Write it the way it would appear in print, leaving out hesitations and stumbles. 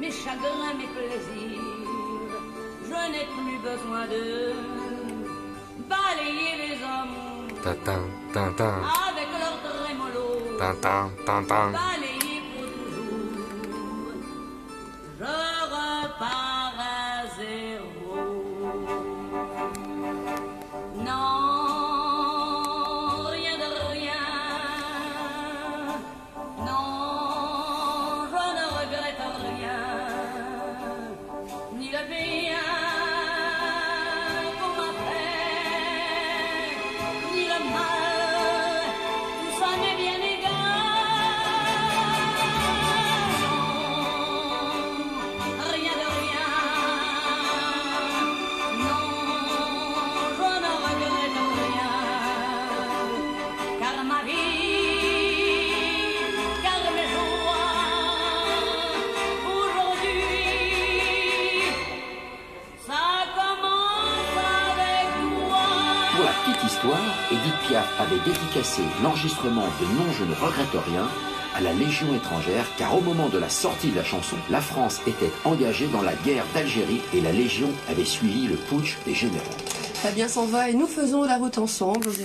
mes chagrins, mes plaisirs, je n'ai plus besoin de balayer les hommes avec leur trémolo, balayer pour toujours. Je repars à zéro. Non, rien de rien. Non, je ne regrette rien, ni le bien qu'on m'a fait, ni le mal, tout ça m'est bien égal. Non, rien de rien. Non, je ne regrette rien, car ma vie, car mes joies, aujourd'hui, ça commence avec toi. Pour la petite histoire, Édith Piaf avait dédicacé l'enregistrement de Non, je ne regrette rien à la Légion étrangère, car au moment de la sortie de la chanson, la France était engagée dans la guerre d'Algérie et la Légion avait suivi le putsch des généraux. Fabien s'en va et nous faisons la route ensemble.